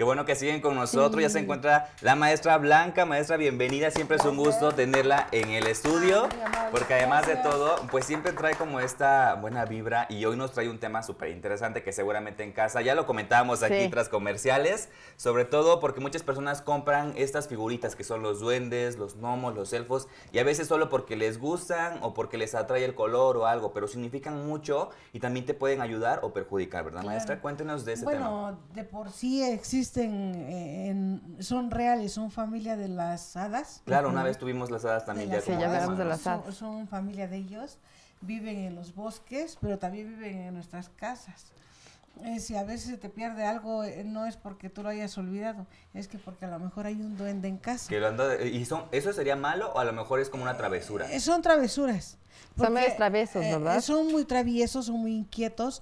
Qué bueno que siguen con nosotros. Sí. Ya se encuentra la maestra Blanca. Maestra, bienvenida. Siempre es un gusto tenerla en el estudio, porque además de todo, pues siempre trae como esta buena vibra y hoy nos trae un tema súper interesante que seguramente en casa, ya lo comentábamos aquí tras comerciales, sobre todo porque muchas personas compran estas figuritas que son los duendes, los gnomos, los elfos, y a veces solo porque les gustan o porque les atrae el color o algo, pero significan mucho y también te pueden ayudar o perjudicar, ¿verdad, maestra? Cuéntenos de ese tema. Bueno, de por sí existen, son reales, son familia de las hadas. Claro, una vez tuvimos las hadas también. Sí, ya hablamos de las hadas. Son familia de ellos, viven en los bosques, pero también viven en nuestras casas. Si a veces se te pierde algo, no es porque tú lo hayas olvidado, es que porque a lo mejor hay un duende en casa. Que lo ¿eso sería malo o a lo mejor es como una travesura? Son travesuras. Son medio traviesos, ¿verdad? Son muy traviesos, son muy inquietos.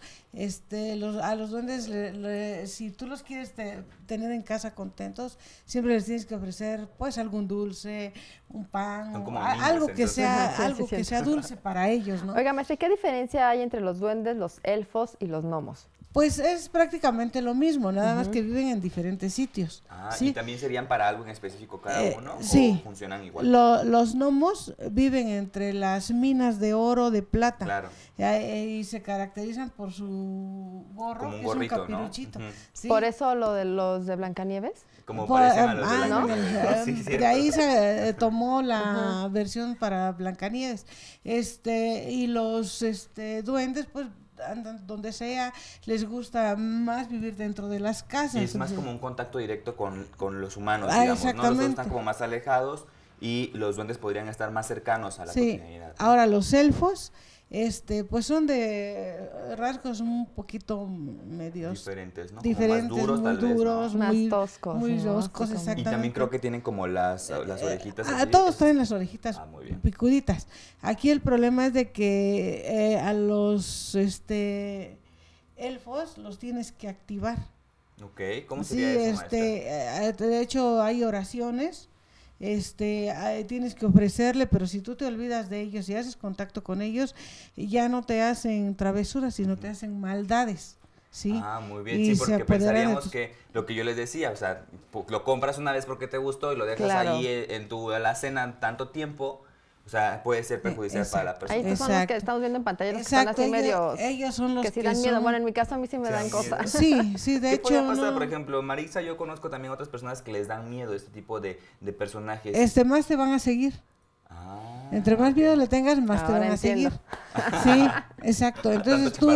A los duendes, si tú los quieres tener en casa contentos, siempre les tienes que ofrecer pues algún dulce, un pan, algo que sea dulce para ellos, ¿no? Oiga, maestra, ¿qué diferencia hay entre los duendes, los elfos y los gnomos? Pues es prácticamente lo mismo, nada más que viven en diferentes sitios. ¿Y también serían para algo en específico cada uno? Sí. ¿O funcionan igual? Los gnomos viven entre las minas de oro, de plata. Claro. Y se caracterizan por su gorro, como un que gorrito, es un capiruchito. ¿no? ¿Sí? ¿Por eso lo de los de Blancanieves? Como parecen a los de Blancanieves. De ahí se tomó la versión para Blancanieves. Y los duendes, pues, andan donde sea, les gusta más vivir dentro de las casas. Y es más como un contacto directo con los humanos, digamos, ¿no? Los dos están como más alejados y los duendes podrían estar más cercanos a la cotidianidad. Ahora los elfos, pues son de rasgos un poquito medios diferentes, ¿no? Diferentes, como más duros, muy tal vez, duros, ¿no? Más toscos. Muy toscos, exactamente. Y también creo que tienen como las orejitas. Todos traen las orejitas picuditas. Aquí el problema es de que a los elfos los tienes que activar. Ok, ¿cómo sería eso, maestra? De hecho hay oraciones. Tienes que ofrecerle, pero si tú te olvidas de ellos y haces contacto con ellos, ya no te hacen travesuras, sino te hacen maldades. ¿Sí? Muy bien, sí, porque pensaríamos que lo que yo les decía, o sea, lo compras una vez porque te gustó y lo dejas ahí en tu alacena tanto tiempo, o sea, puede ser perjudicial para la persona. Ahí son los que estamos viendo en pantalla, los que están así ellos son los que sí dan miedo. Bueno, en mi caso a mí sí me dan cosas. Sí, de hecho. ¿Qué puede pasar? Por ejemplo, Marisa, yo conozco también otras personas que les dan miedo este tipo de personajes. Más te van a seguir. Entre más miedo le tengas, más te van a seguir. Sí, exacto. Entonces tú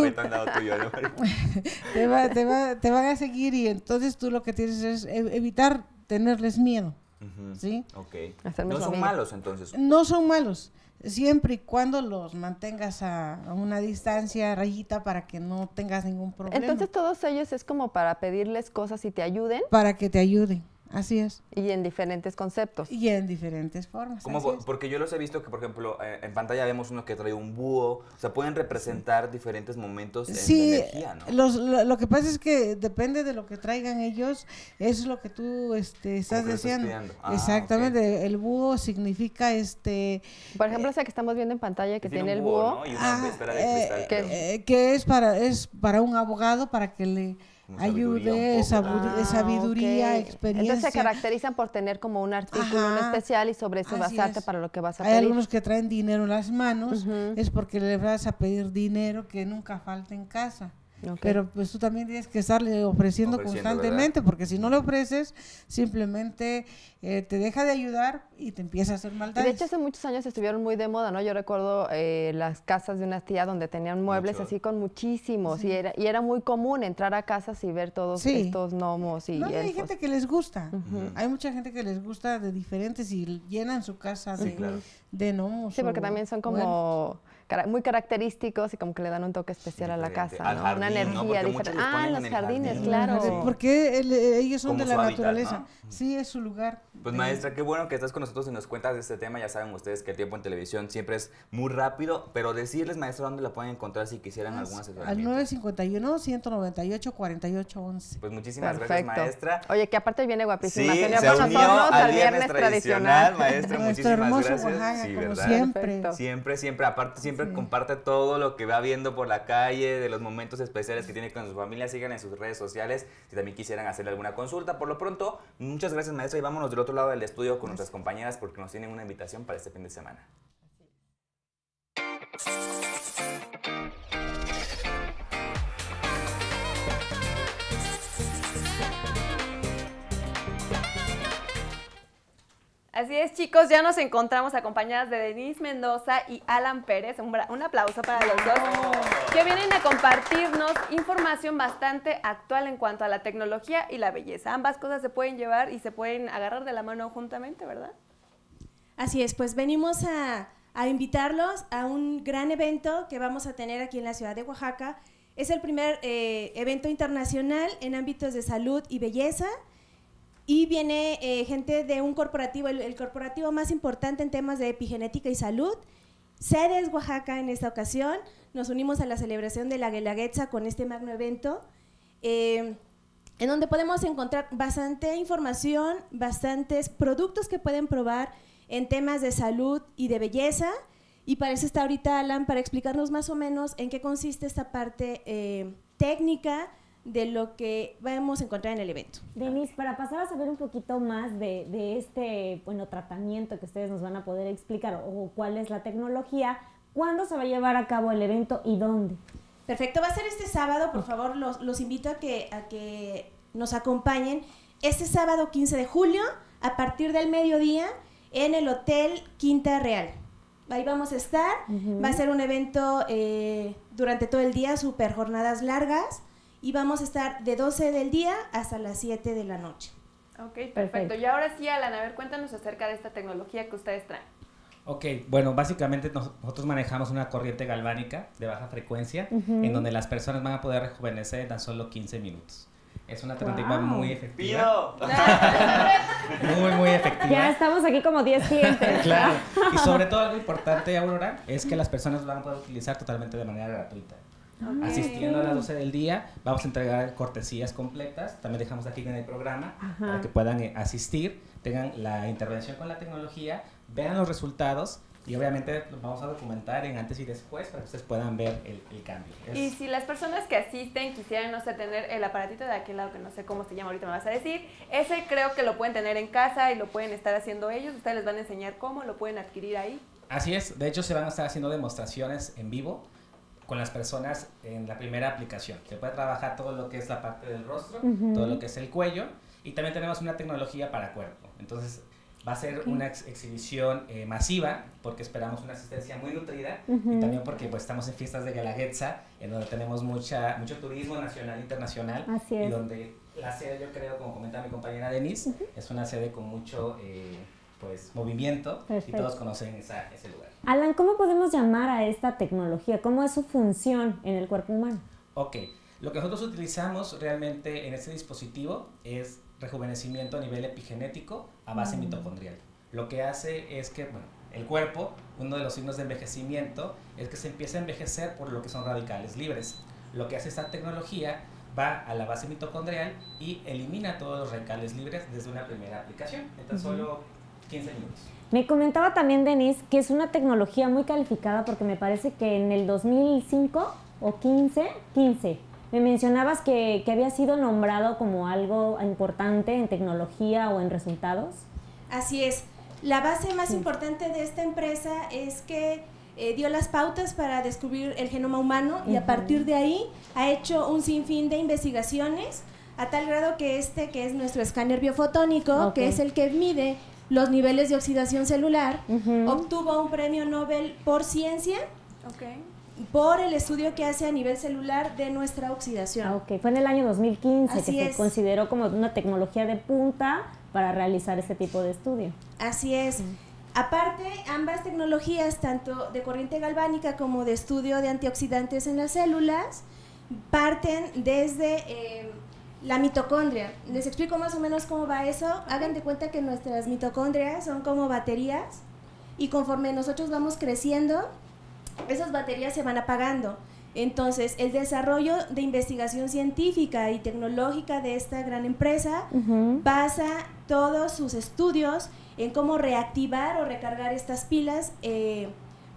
te van a seguir y entonces tú lo que tienes es evitar tenerles miedo. ¿Sí? Okay. No son malos entonces. No son malos, siempre y cuando los mantengas a una distancia, rayita, para que no tengas ningún problema. Entonces todos ellos es como para pedirles cosas y te ayuden. Para que te ayuden. Así es. Y en diferentes conceptos. Y en diferentes formas. Porque yo los he visto que, por ejemplo, en pantalla vemos uno que trae un búho, o sea, pueden representar diferentes momentos de energía, ¿no? Lo que pasa es que depende de lo que traigan ellos, eso es lo que tú estás deseando. Exactamente, okay. El búho significa Por ejemplo, esa que estamos viendo en pantalla que tiene el búho, ¿no? Y una esfera de cristal, que es para un abogado, para que le ayude, sabiduría, experiencia. Entonces se caracterizan por tener como un artículo en especial y sobre eso basarte para lo que vas a pedir. Hay algunos que traen dinero en las manos, es porque le vas a pedir dinero que nunca falte en casa. Okay. Pero pues tú también tienes que estarle ofreciendo constantemente, ¿verdad? Porque si no le ofreces, simplemente te deja de ayudar y te empieza a hacer maldades. De hecho, hace muchos años estuvieron muy de moda, ¿no? Yo recuerdo las casas de una tía donde tenían muebles así con muchísimos, y era muy común entrar a casas y ver todos estos gnomos y elfos. Hay gente que les gusta, hay mucha gente que les gusta de diferentes y llenan su casa de gnomos. Sí, porque también son como muy característicos y como que le dan un toque especial a la casa, ¿no? Jardín, una energía diferente. Los jardines, claro. Porque ellos son de la naturaleza. ¿No? Sí, es su lugar. Pues maestra, qué bueno que estás con nosotros y nos cuentas de este tema. Ya saben ustedes que el tiempo en televisión siempre es muy rápido, pero decirles, maestra, dónde la pueden encontrar si quisieran algún asesoramiento. Al 951-198-4811. Pues muchísimas gracias, maestra. Oye, que aparte viene guapísima. Sí, se unió al viernes tradicional, maestra. Muchísimas gracias. Oaxaca, como siempre. Siempre. Aparte, siempre siempre comparte todo lo que va viendo por la calle, de los momentos especiales que tiene con su familia. Sigan en sus redes sociales si también quisieran hacerle alguna consulta. Por lo pronto, muchas gracias, maestra, y vámonos del otro lado del estudio con nuestras compañeras porque nos tienen una invitación para este fin de semana. Así es, chicos, ya nos encontramos acompañadas de Denise Mendoza y Alan Pérez. Un aplauso para los dos, que vienen a compartirnos información bastante actual en cuanto a la tecnología y la belleza. Ambas cosas se pueden llevar y se pueden agarrar de la mano juntamente, ¿verdad? Así es, pues venimos a invitarlos a un gran evento que vamos a tener aquí en la ciudad de Oaxaca. Es el primer evento internacional en ámbitos de salud y belleza. Y viene gente de un corporativo, el corporativo más importante en temas de epigenética y salud. Sede es Oaxaca en esta ocasión. Nos unimos a la celebración de la Guelaguetza con este magno evento, en donde podemos encontrar bastante información, bastantes productos que pueden probar en temas de salud y de belleza. Y para eso está ahorita Alan, para explicarnos más o menos en qué consiste esta parte técnica de lo que vamos a encontrar en el evento. Denise, para pasar a saber un poquito más de este tratamiento que ustedes nos van a poder explicar o cuál es la tecnología, ¿cuándo se va a llevar a cabo el evento y dónde? Perfecto, va a ser este sábado, por favor, los invito a que nos acompañen este sábado 15 de julio a partir del mediodía en el Hotel Quinta Real. Ahí vamos a estar, va a ser un evento durante todo el día, súper jornadas largas, y vamos a estar de 12 del día hasta las 7 de la noche. Ok, perfecto. Y ahora sí, Alan, a ver, cuéntanos acerca de esta tecnología que ustedes traen. Ok, bueno, básicamente nosotros manejamos una corriente galvánica de baja frecuencia en donde las personas van a poder rejuvenecer en tan solo 15 minutos. Es una alternativa muy efectiva. Muy efectiva. Ya estamos aquí como 10 clientes. Claro. Y sobre todo algo importante, Aurora, es que las personas van a poder utilizar totalmente de manera gratuita. Asistiendo a las 12 del día, vamos a entregar cortesías completas. También dejamos aquí en el programa para que puedan asistir, tengan la intervención con la tecnología, vean los resultados y obviamente los vamos a documentar en antes y después para que ustedes puedan ver el cambio. Y si las personas que asisten quisieran, no sé, tener el aparatito de aquel lado, que no sé cómo se llama, ahorita me vas a decir, ese creo que lo pueden tener en casa y lo pueden estar haciendo ellos. Ustedes les van a enseñar cómo, lo pueden adquirir ahí. Así es, de hecho se van a estar haciendo demostraciones en vivo con las personas en la primera aplicación. Se puede trabajar todo lo que es la parte del rostro, todo lo que es el cuello, y también tenemos una tecnología para cuerpo. Entonces va a ser una exhibición masiva, porque esperamos una asistencia muy nutrida, y también porque pues estamos en fiestas de Guelaguetza, en donde tenemos mucho turismo nacional e internacional, y donde la sede, yo creo, como comentaba mi compañera Denise, es una sede con mucho movimiento. Perfecto. Y todos conocen ese lugar. Alan, ¿cómo podemos llamar a esta tecnología? ¿Cómo es su función en el cuerpo humano? Ok, lo que nosotros utilizamos realmente en este dispositivo es rejuvenecimiento a nivel epigenético a base mitocondrial. Lo que hace es que, el cuerpo, uno de los signos de envejecimiento es que se empieza a envejecer por lo que son radicales libres. Lo que hace esta tecnología va a la base mitocondrial y elimina todos los radicales libres desde una primera aplicación, en tan solo 15 minutos. Me comentaba también Denise que es una tecnología muy calificada porque me parece que en el 2005 o 15, me mencionabas que había sido nombrado como algo importante en tecnología o en resultados. Así es. La base más importante de esta empresa es que dio las pautas para descubrir el genoma humano y a partir de ahí ha hecho un sinfín de investigaciones a tal grado que que es nuestro escáner biofotónico, que es el que mide los niveles de oxidación celular, obtuvo un premio Nobel por ciencia, por el estudio que hace a nivel celular de nuestra oxidación. Fue en el año 2015 Así que se consideró como una tecnología de punta para realizar este tipo de estudio. Así es. Aparte, ambas tecnologías, tanto de corriente galvánica como de estudio de antioxidantes en las células, parten desde la mitocondria. Les explico más o menos cómo va eso. Hagan de cuenta que nuestras mitocondrias son como baterías y conforme nosotros vamos creciendo, esas baterías se van apagando. Entonces, el desarrollo de investigación científica y tecnológica de esta gran empresa basa todos sus estudios en cómo reactivar o recargar estas pilas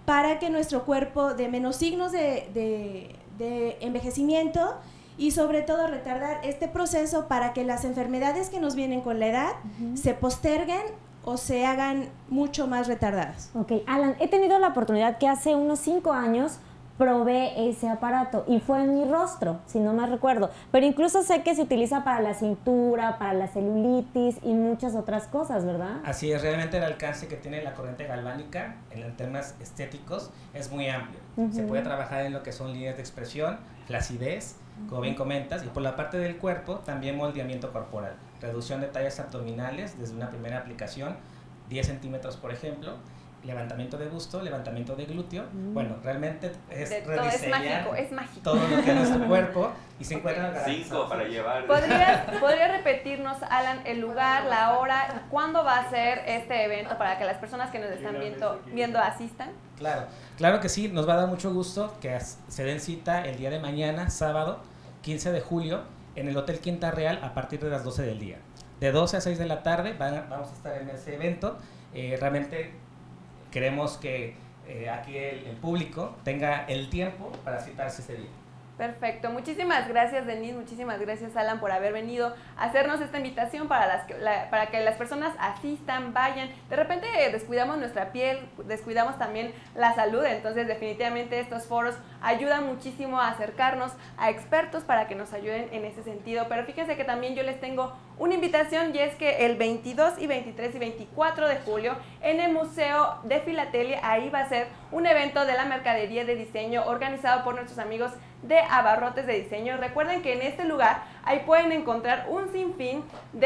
para que nuestro cuerpo dé menos signos de envejecimiento y sobre todo retardar este proceso para que las enfermedades que nos vienen con la edad se posterguen o se hagan mucho más retardadas. Ok, Alan, he tenido la oportunidad que hace unos 5 años probé ese aparato y fue en mi rostro, si no me recuerdo, pero incluso sé que se utiliza para la cintura, para la celulitis y muchas otras cosas, ¿verdad? Así es, realmente el alcance que tiene la corriente galvánica en temas estéticos es muy amplio. Se puede trabajar en lo que son líneas de expresión, flacidez, como bien comentas, y por la parte del cuerpo también moldeamiento corporal, reducción de tallas abdominales desde una primera aplicación, 10 centímetros por ejemplo, levantamiento de busto, levantamiento de glúteo. Bueno, realmente es rediseñar es mágico. todo lo que es nuestro cuerpo y se encuentran 5 para llevar. ¿Podrías repetirnos, Alan, el lugar, la hora, cuándo va a ser este evento para que las personas que nos están viendo asistan? Claro que sí, nos va a dar mucho gusto que se den cita el día de mañana, sábado 15 de julio, en el Hotel Quinta Real a partir de las 12 del día. De 12 a 6 de la tarde vamos a estar en ese evento. Realmente queremos que aquí el público tenga el tiempo para citarse ese día. Perfecto, muchísimas gracias Denise, muchísimas gracias Alan por haber venido a hacernos esta invitación para que las personas asistan, vayan. De repente descuidamos nuestra piel, descuidamos también la salud, entonces definitivamente estos foros ayudan muchísimo a acercarnos a expertos para que nos ayuden en ese sentido. Pero fíjense que también yo les tengo una invitación y es que el 22 y 23 y 24 de julio en el Museo de Filatelia, ahí va a ser un evento de la mercadería de diseño organizado por nuestros amigos de Abarrotes de Diseño. Recuerden que en este lugar ahí pueden encontrar un sinfín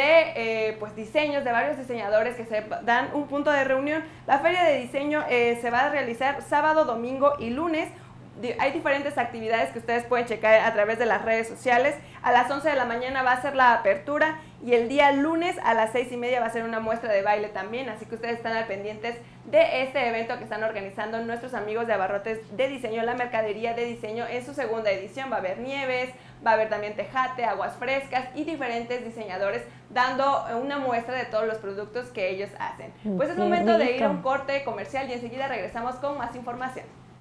de diseños de varios diseñadores que se dan un punto de reunión. La feria de diseño se va a realizar sábado, domingo y lunes. Hay diferentes actividades que ustedes pueden checar a través de las redes sociales. A las 11 de la mañana va a ser la apertura y el día lunes a las 6:30 va a ser una muestra de baile también, así que ustedes están al pendientes de este evento que están organizando nuestros amigos de Abarrotes de Diseño, la mercadería de diseño en su segunda edición. Va a haber nieves, va a haber también tejate, aguas frescas y diferentes diseñadores dando una muestra de todos los productos que ellos hacen. Pues es momento de ir a un corte comercial y enseguida regresamos con más información.